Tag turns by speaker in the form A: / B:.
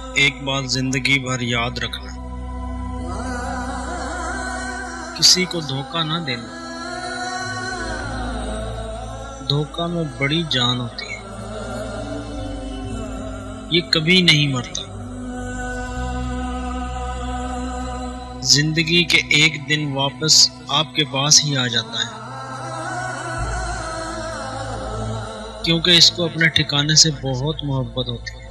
A: एक बात जिंदगी भर याद रखना, किसी को धोखा ना देना। धोखा में बड़ी जान होती है, ये कभी नहीं मरता। जिंदगी के एक दिन वापस आपके पास ही आ जाता है, क्योंकि इसको अपने ठिकाने से बहुत मोहब्बत होती है।